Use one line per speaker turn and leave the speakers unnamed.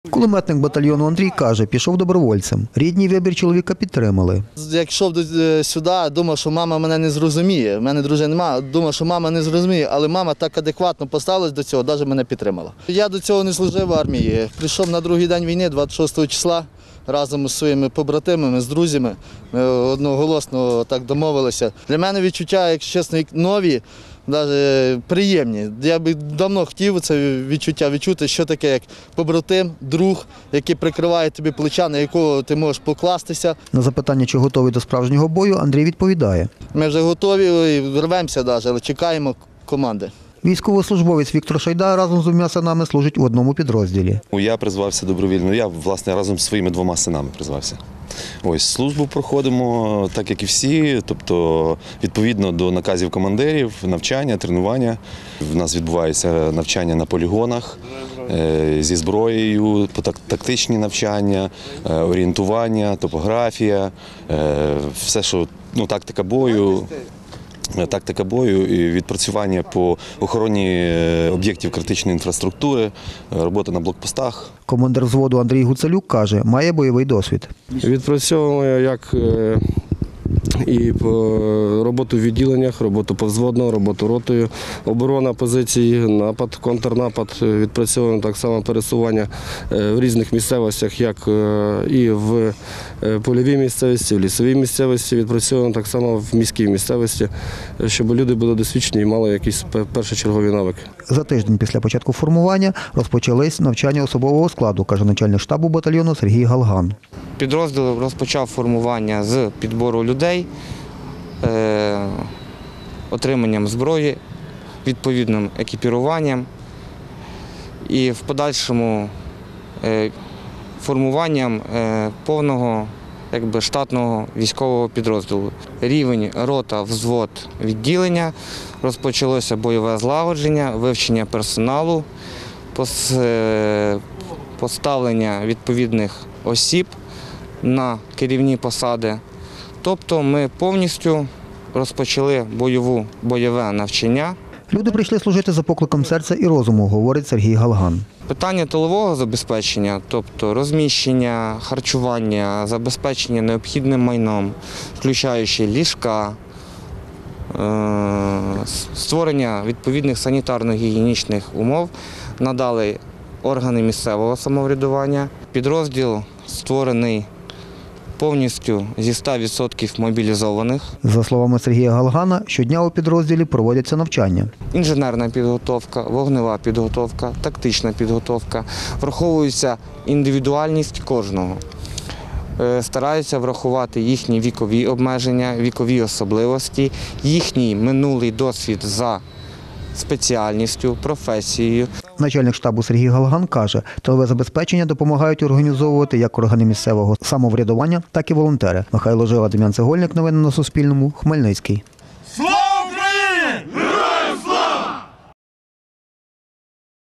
Кулеметник батальйону Андрій каже, пішов добровольцем. Рідні вибір чоловіка підтримали.
Як йшов сюди, думав, що мама мене не зрозуміє. У мене дружини немає, думав, що мама не зрозуміє, але мама так адекватно поставилась до цього, навіть мене підтримала. Я до цього не служив в армії. Прийшов на другий день війни, 26 числа, разом із своїми побратимами, з друзями. Ми одноголосно так домовилися. Для мене відчуття, якщо чесно, нові, навіть приємні. Я би давно хотів це відчуття відчути, що таке як побратим, друг, який прикриває тобі плеча, на якого ти можеш покластися.
На запитання, чи готовий до справжнього бою, Андрій відповідає.
Ми вже готові, рвемося навіть, але чекаємо команди.
Військовослужбовець Віктор Шайда разом з двома синами служить в одному підрозділі.
Я призвався добровільно, я, власне, разом з своїми 2 синами призвався. Ось, службу проходимо так, як і всі, тобто відповідно до наказів командирів, навчання, тренування. В нас відбувається навчання на полігонах зі зброєю, тактичні навчання, орієнтування, топографія, все, що тактика бою і відпрацювання по охороні об'єктів критичної інфраструктури, робота на блокпостах.
Командир взводу Андрій Гуцалюк каже, має бойовий досвід.
Відпрацьовуємо як і роботу в відділеннях, роботу повзводно, роботу ротою, оборона позицій, напад, контрнапад. Відпрацьовуємо так само пересування в різних місцевостях, як і в польовій місцевості, в лісовій місцевості. Відпрацьовуємо так само в міській місцевості, щоб люди були досвідчені і мали якісь першочергові навики.
За тиждень після початку формування розпочались навчання особового складу, каже начальник штабу батальйону Сергій Галган.
Підрозділ розпочав формування з підбору людей, отриманням зброї, відповідним екіпіруванням і в подальшому формуванням повного штатного військового підрозділу. Рівень рота, взвод, відділення, розпочалося бойове злагодження, вивчення персоналу, поставлення відповідних осіб на керівні посади. Тобто ми повністю розпочали бойове навчання.
Люди прийшли служити за покликом серця і розуму, говорить Сергій Галган.
Питання тилового забезпечення, тобто розміщення, харчування, забезпечення необхідним майном, включаючи ліжка, створення відповідних санітарно-гігієнічних умов, надали органи місцевого самоврядування. Підрозділ створений повністю зі 100% мобілізованих.
За словами Сергія Галгана, щодня у підрозділі проводяться навчання.
Інженерна підготовка, вогнева підготовка, тактична підготовка. Враховується індивідуальність кожного. Стараються врахувати їхні вікові обмеження, вікові особливості, їхній минулий досвід за спеціальністю, професією.
Начальник штабу Сергій Галган каже, тилове забезпечення допомагають організовувати як органи місцевого самоврядування, так і волонтери. Михайло Жила, Дем'ян Цегольник. Новини на Суспільному. Хмельницький.